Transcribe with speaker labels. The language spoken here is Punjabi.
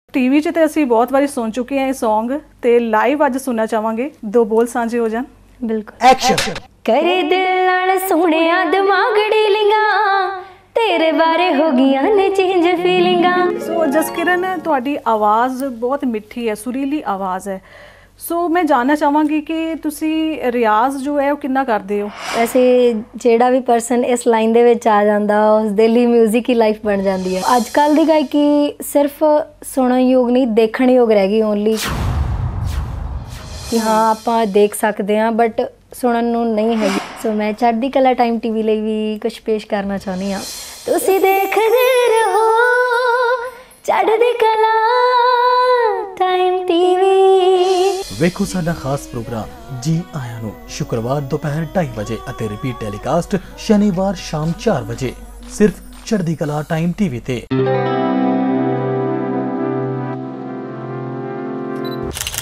Speaker 1: टीवी 'ਚ ਤੇ ਅਸੀਂ ਬਹੁਤ ਵਾਰੀ ਸੁਣ ਚੁੱਕੇ ਹਾਂ ਇਹ Song ਤੇ ਲਾਈਵ ਅੱਜ ਸੁਣਨਾ ਚਾਹਾਂਗੇ। ਦੋ ਬੋਲ ਸਾਂਝੇ ਹੋ ਜਾਣ।
Speaker 2: ਬਿਲਕੁਲ ਐਕਸ਼ਨ। करे दिल नाल सोहणिया दिमागड़ी लिंगा तेरे बारे हो गईयां ने चेंज फीलिंगा।
Speaker 1: सो जसकिरण तुहाडी आवाज़ बहुत मिठी है, सुरीली आवाज़ है। सो मैं जानना चाहांगी कि तुसी रियाज जो है वो कितना करदे हो?
Speaker 2: वैसे ਜਿਹੜਾ ਵੀ ਪਰਸਨ ਇਸ ਲਾਈਨ ਦੇ ਵਿੱਚ ਆ ਜਾਂਦਾ ਉਸ ਦੇ ਲਈ ਮਿਊਜ਼ਿਕ ਹੀ ਲਾਈਫ ਬਣ ਜਾਂਦੀ ਹੈ। ਅੱਜ ਕੱਲ੍ਹ ਦੀ ਗਾਇਕੀ ਸਿਰਫ ਸੁਣਨ ਯੋਗ ਨਹੀਂ, ਦੇਖਣ ਯੋਗ ਰਹਿ ਗਈ ਓਨਲੀ ਕਿ ਹਾਂ ਆਪਾਂ ਦੇਖ ਸਕਦੇ ਹਾਂ ਬਟ ਸੁਣਨ ਨੂੰ ਨਹੀਂ ਹੈਗੀ। ਸੋ ਮੈਂ ਚੜ੍ਹਦੀ ਕਲਾ ਟਾਈਮ ਟੀਵੀ ਲਈ ਵੀ ਕੁਝ ਪੇਸ਼ ਕਰਨਾ ਚਾਹੁੰਦੀ ਹਾਂ। ਤੁਸੀਂ ਦੇਖਦੇ ਰਹੋ ਚੜ੍ਹਦੀ ਕਲਾ ਟਾਈਮ ਟੀਵੀ।
Speaker 3: ਵੇਖੋ ਸਾਡਾ ਖਾਸ ਪ੍ਰੋਗਰਾਮ ਜੀ ਆਇਆਂ ਨੂੰ ਸ਼ੁੱਕਰਵਾਰ ਦੁਪਹਿਰ 2:30 ਵਜੇ ਅਤੇ ਰਿਪੀਟ ਟੈਲੀਕਾਸਟ ਸ਼ਨੀਵਾਰ ਸ਼ਾਮ 4 ਵਜੇ ਸਿਰਫ ਚੜ੍ਹਦੀ ਕਲਾ ਟਾਈਮ ਟੀਵੀ ਤੇ।